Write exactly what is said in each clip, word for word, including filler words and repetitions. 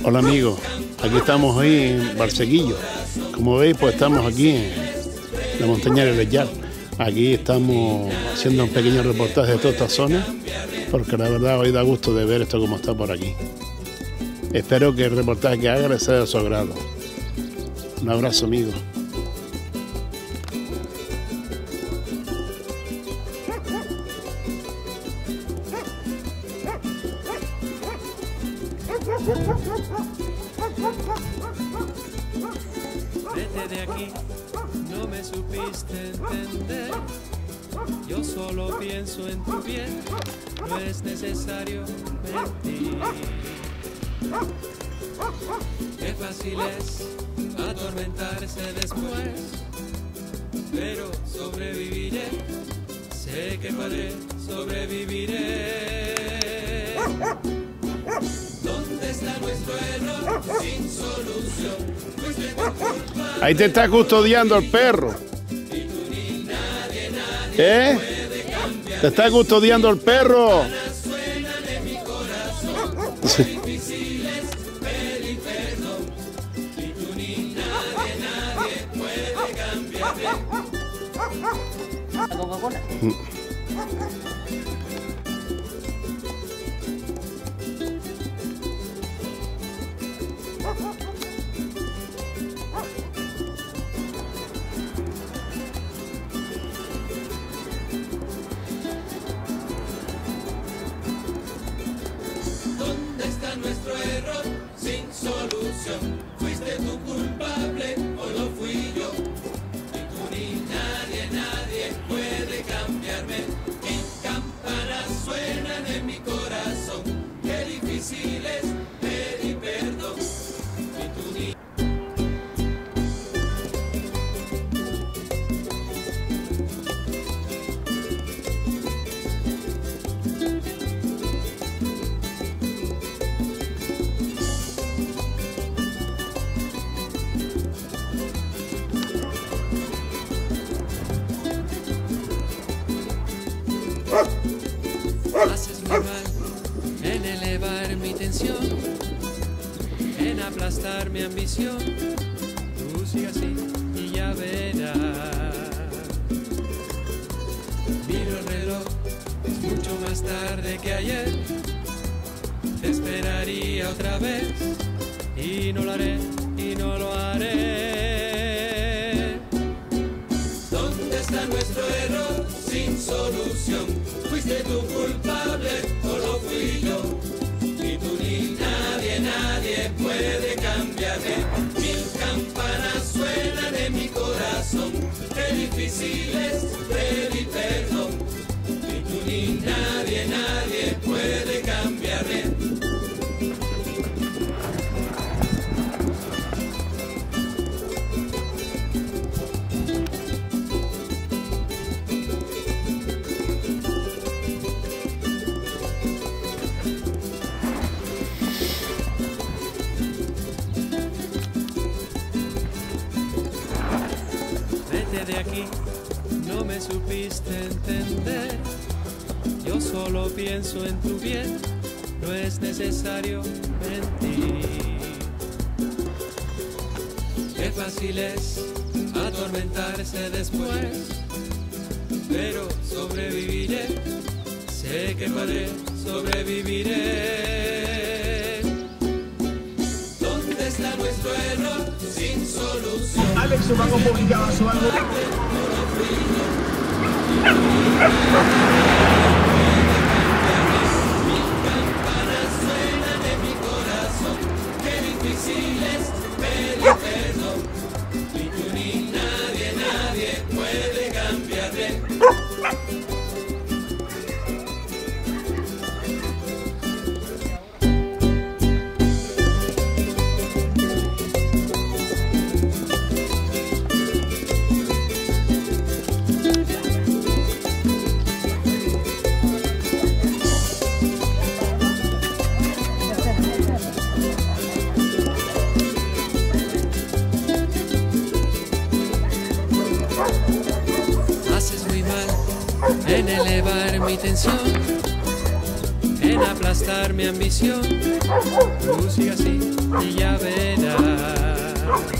Hola amigos, aquí estamos hoy en Valsequillo. Como veis, pues estamos aquí en la montaña de Leyal. Aquí estamos haciendo un pequeño reportaje de toda esta zona, porque la verdad hoy da gusto de ver esto como está por aquí. Espero que el reportaje que haga les sea de su agrado. Un abrazo, amigos. Vete de aquí, no me supiste entender. Yo solo pienso en tu bien, no es necesario mentir. Qué fácil es atormentarse después, pero sobreviviré, sé que podré, sobreviviré. ¿Dónde está nuestro error sin solución? Fuiste tu culpa. Ahí te está custodiando el perro. Y tú ni nadie, nadie ¿Eh? puede cambiar. Te está custodiando el perro. Suenan en mi corazón. Qué difícil es pedir perdón. Y tú ni nadie, nadie puede cambiarme. ¿La Coca-Cola? ¿Dónde está nuestro error sin solución? ¿Fuiste tú culpable o lo fui yo? Y tú ni nadie, nadie puede cambiarme. Mis campanas suenan en mi corazón. Qué difícil es pedir perdón. Y tú ni haces muy mal en elevar mi tensión, en aplastar mi ambición. Tú sigue así y ya verás. Miro el reloj, es mucho más tarde que ayer. Te esperaría otra vez y no lo haré, y no lo haré. ¿Dónde está nuestro error sin solución? ¿Fuiste tú culpable o lo fui yo? Ni tú ni nadie, nadie puede cambiarme. Mil campanas suenan en mi corazón. Qué difícil es pedir perdón. Ni tú ni nadie, nadie puede cambiarme. Vete de aquí, no me supiste entender. Yo solo pienso en tu bien, no es necesario mentir. Qué fácil es atormentarse después, pero sobreviviré, sé que podré, sobreviviré. ¿Dónde está nuestro error sin solución? Alex Umago publicaba su álbum. Mil campanas suenan en mi corazón. Qué difícil es pedir perdón. Ni tú ni nadie, nadie puede cambiarme. En elevar mi tensión, en aplastar mi ambición. Tú sigue así y ya verás.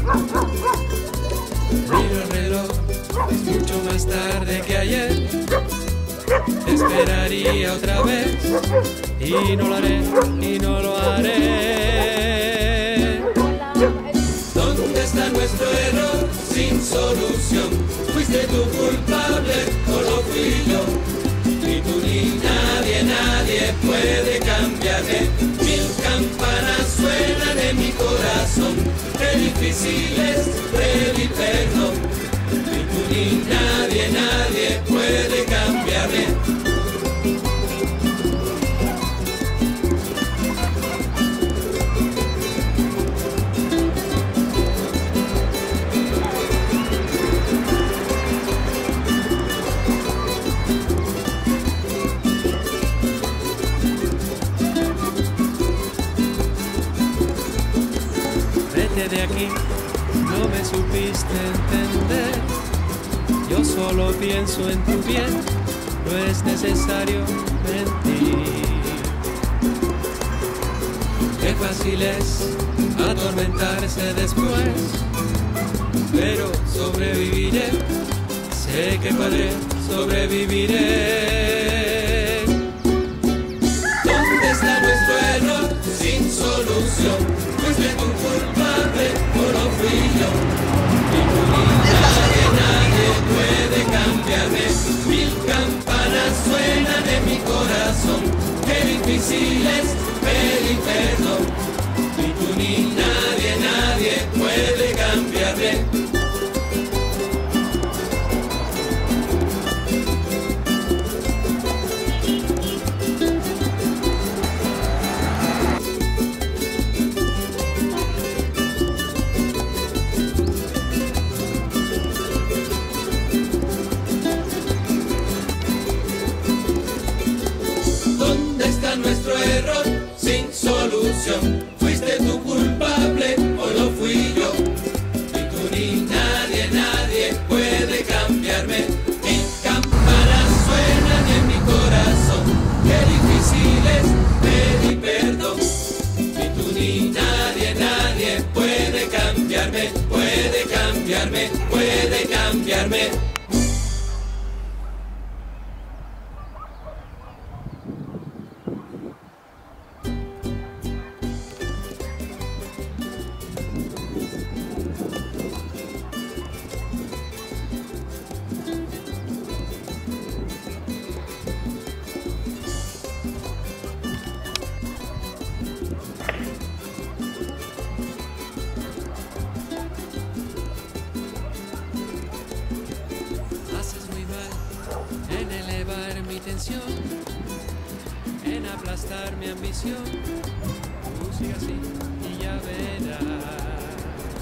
Miro el reloj, es mucho más tarde que ayer. Te esperaría otra vez y no lo haré, y no lo haré. ¿Dónde está nuestro error sin solución? ¿Fuiste tú culpable o lo fui yo? Ni tú ni nadie, nadie puede cambiarme. Mil campanas suenan en mi corazón. Qué difícil es pedir perdón. Ni tú ni nadie, nadie puede cambiarme. De aquí, no me supiste entender. Yo solo pienso en tu bien, no es necesario mentir. Qué fácil es atormentarse después, pero sobreviviré, sé que podré, sobreviviré. ¿Dónde está nuestro error sin solución? ¿Fuiste tu culpable o lo fui yo? Ni tú ni nadie, nadie puede cambiarme. Mil campanas suenan en mi corazón. Qué difícil es pedir perdón. Ni tú ni nadie, nadie puede cambiarme. Nuestro error sin solución. ¿Fuiste tú culpable o lo fui yo? Ni tú ni nadie, nadie puede cambiarme. Mis campanas suenan en mi corazón. Qué difícil es pedir perdón. Ni tú ni nadie, nadie puede cambiarme. Puede cambiarme, puede cambiarme. En aplastar mi ambición, tú sigue así y ya verás.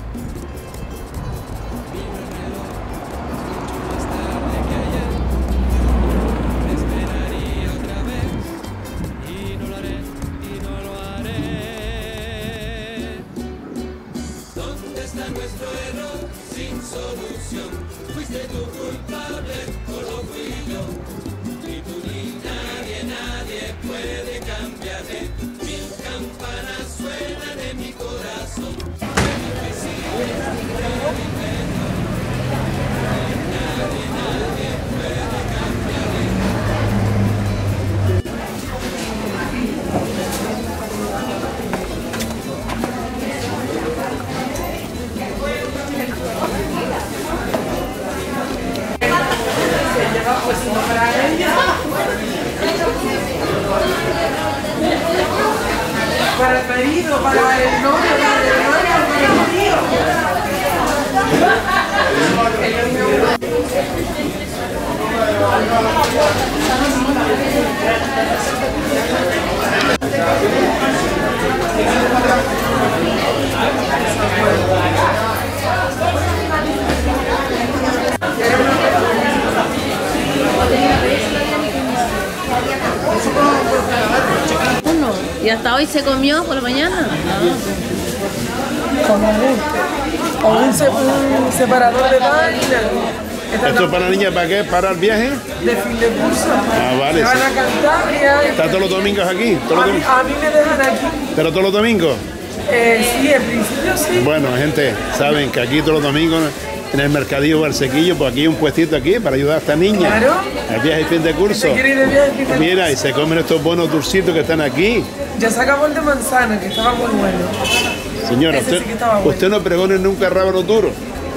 Miro el reloj, es mucho más tarde que ayer. Te esperaría otra vez y no lo haré, y no lo haré. ¿Dónde está nuestro error sin solución? ¿Fuiste tú culpable o lo fui yo? Ni tú ni nadie, nadie puede cambiarme. Mil campanas suenan en mi corazón. Qué difícil es pedir perdón. Nadie, nadie puede cambiarme. Para el marido, para el novio, para el hermano, para el tío. Uno. ¿Y hasta hoy se comió por la mañana? Con un o un, se, un separador de pan. ¿Esto es para la niña para qué? ¿Para el viaje? De fin de curso. Ah, vale. Se van a Cantabria. ¿Está todos los domingos aquí? ¿Todos los A, mí, domingos? a mí me dejan aquí. ¿Pero todos los domingos? Eh, sí, en principio sí. Bueno, gente, saben que aquí todos los domingos en el mercadillo Barsequillo, pues aquí hay un puestito aquí para ayudar a esta niña. Claro. Aquí es el fin de curso. Se quiere ir de viaje, fin de Mira, curso. y se comen estos buenos dulcitos que están aquí. Ya sacamos el de manzana, que estaba muy bueno. Señora, Ese usted, sí que estaba bueno. usted no pregone nunca rábano duro.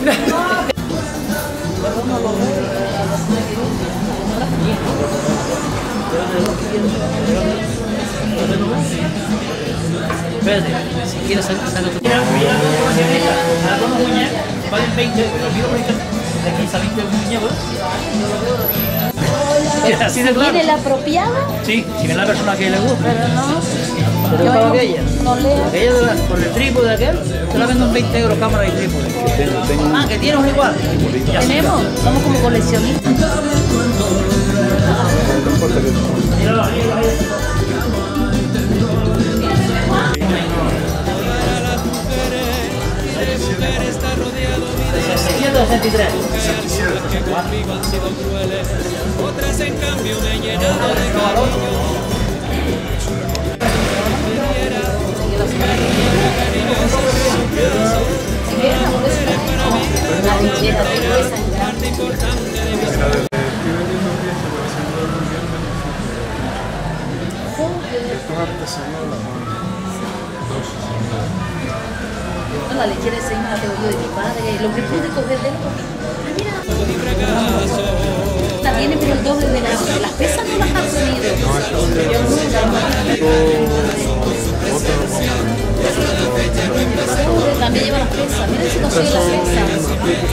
Espérate, si quieres sacar tu... Algunos muñecos valen veinte euros. Mira por ahí, de aquí salen veinte muñecos. Así de claro. ¿Viene la apropiada? Sí, si viene la persona que le gusta. Pero no. Pero Yo para no- aquella. no leo. Aquella de la, por el trípode de aquel, te la venden veinte euros cámara y trípode. Ah, que tienes un igual. Ya está. Tenemos, somos como coleccionistas. Míralo, míralo, míralo. sesenta sesenta y tres. Otras en cambio me llenan de La lechera, tengo esa en grande. La lechera esa la tengo yo de mi padre, lo que pude coger de él. Mira, la tiene pero el doble de la las pesas no las han tenido. También lleva las pesas, miren si consigue las pesas.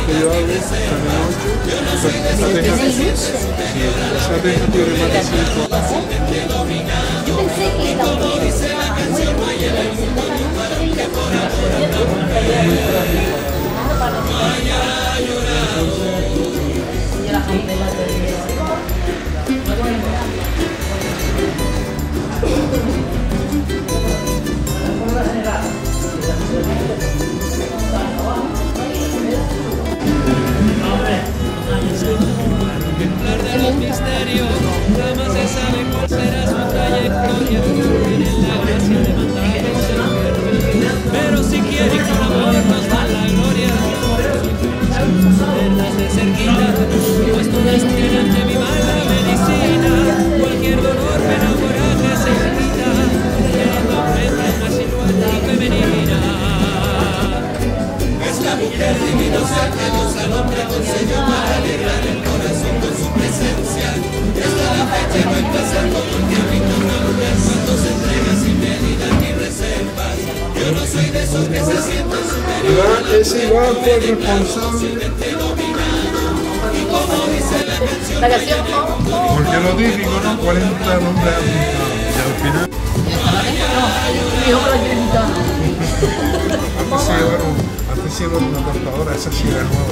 ¿Tenéis luces? Yo pensé que la el misterio, jamás se sabe cuál será su trayectoria. Tienen la gracia de mandarnos el infierno, pero si quieren con amor nos dan la gloria. Verlas de cerquita, pues todas tienen de mi mala medicina. Cualquier dolor, pena o coraje se quita, teniendo frente a una silueta femenina. Es la mujer divina, o sea que Dios al hombre concedió para alegrar el corazón con su presencia. Es la fecha no empezar como el tiempo y con una mujer cuando se entrega sin medida ni reservas. Yo no soy de esos que se sienten superiores. Ese Iván fue el responsable. La canción, oh, oh. Porque lo típico, ¿no? cuarenta nombres apuntados. Y al final Mi hijo me la quiere invitar. antes se llevaron, antes se llevaron una tostadora, esa sí era nueva.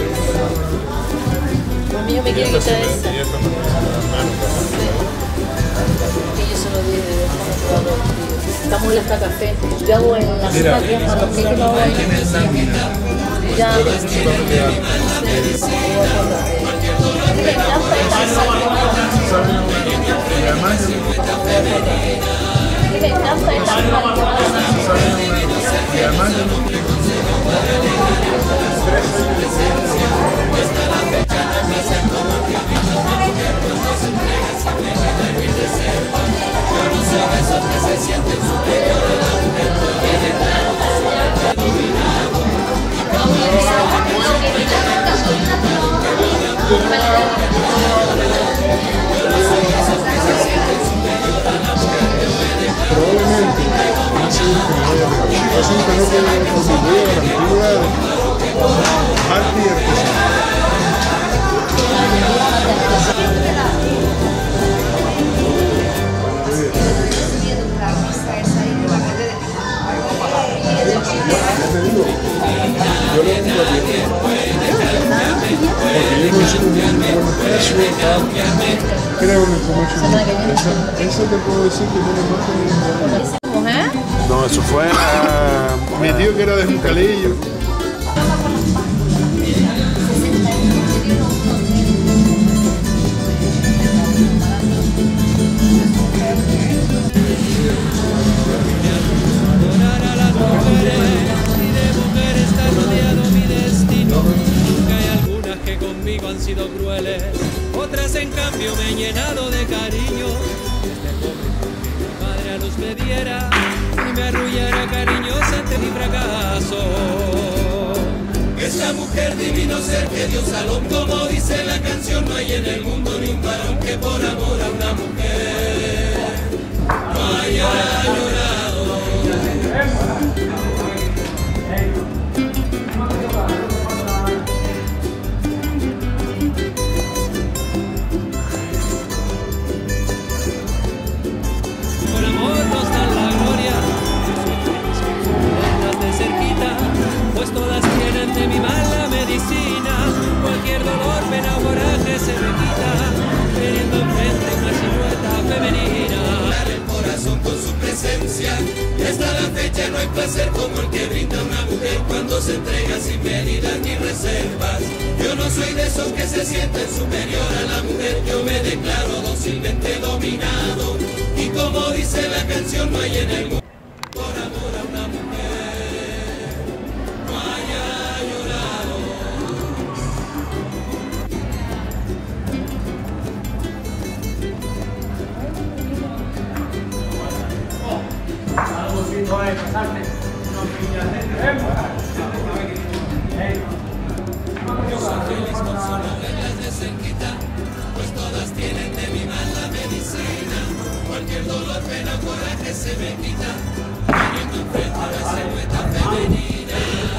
Mi hijo me quiere quitar esa. Y esta no Que yo se lo dije, déjame probarlo. Estamos en la café. Yo hago en la zona que a los que no voy. Ya. Me encanta esa. y además yo Me encanta esa. y además yo probablemente no sé que me vaya a dejar. Es un canal que me contribuye a la antigüedad, arte y artesanía. Ya te digo, yo le vengo a ti. Porque yo consigo muy buenos precios, tal. Creo en el comercio. Eso, eso te puedo decir que tiene más que mi ¿Mujer? No, eso fue a mi tío que era de Juncalillo. la mujer divino ser que Dios al hombre, como dice la canción, no hay en el mundo ni un varón que por amor a una mujer no haya llorado. Por amor nos dan la gloria, verlas de cerquita, pues todas tienen de mi mala medicina. Cualquier dolor, pena o coraje se me quita, teniendo enfrente una silueta femenina. El corazón con su presencia, y hasta la fecha no hay placer como el que brinda una mujer cuando se entrega sin medidas ni reservas. Yo no soy de esos que se sienten superior a la mujer, yo me declaro dócilmente dominado. Y como dice la canción, no hay en el mundo por amor a una mujer no haya llorado. Yo soy feliz con solo verlas de cerquita, pues todas tienen de mi mala medicina. Cualquier dolor, pena o coraje se me quita, teniendo enfrente a la silueta femenina.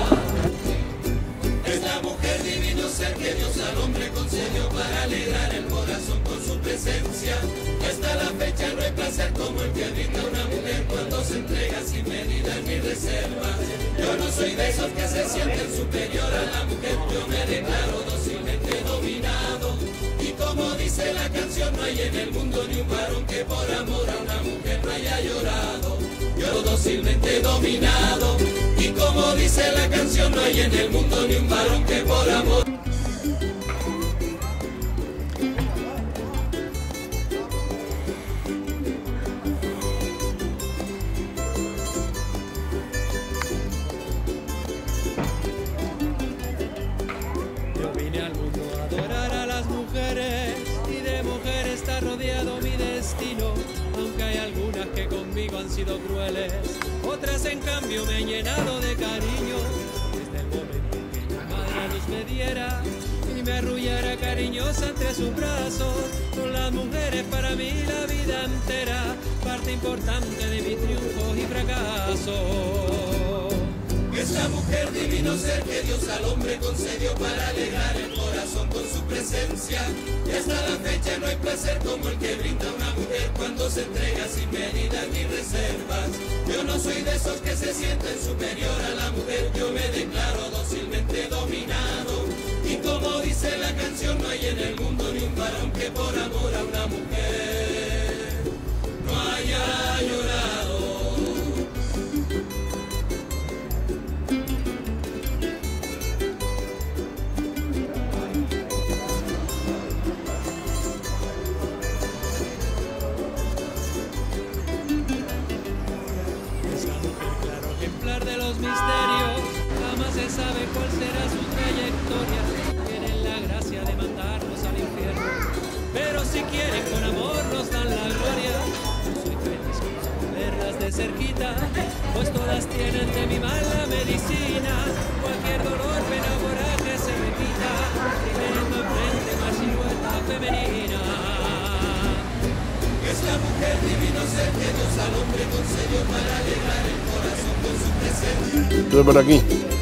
Es la mujer divino ser que Dios al hombre concedió para alegrar el corazón con su presencia. Hasta la fecha no hay placer como el que brinda una mujer cuando se entrega sin medidas ni reservas. Yo no soy de esos que se sienten superior a la mujer, yo me declaro dócilmente dominado. Y como dice la canción, no hay en el mundo ni un varón que por amor a una mujer no haya llorado. Yo dócilmente dominado. Y como dice la canción, no hay en el mundo ni un varón que por amor. Yo vine al mundo a adorar a las mujeres, y de mujer está rodeado mi destino. Aunque hay algunas que conmigo han sido crueles, otras en cambio me han llenado de cariño. Desde el momento que mi madre a luz me diera y me arrullara cariñosa entre sus brazos, con las mujeres para mí la vida entera, parte importante de mis triunfos y fracasos. Es la mujer divino ser que Dios al hombre concedió para alegrar el corazón con su presencia. Y hasta la fecha no hay placer como el que brinda una mujer cuando se entrega sin medidas ni reservas. Yo no soy de esos que se sienten superior a la mujer, yo me declaro dócilmente dominado. Y como dice la canción, no hay en el mundo ni un varón que por amor a una mujer no haya llorado. De los misterios, jamás se sabe cuál será su trayectoria. Tienen la gracia de mandarnos al infierno, pero si quieren con amor nos dan la gloria. Yo soy feliz con verlas de cerquita, pues todas tienen de mi mala medicina. Cualquier dolor, pena o coraje se me quita, teniendo enfrente una silueta femenina. Es la mujer divino ser que Dios al hombre concedió para alegrar el corazón con su presencia. Estoy por aquí.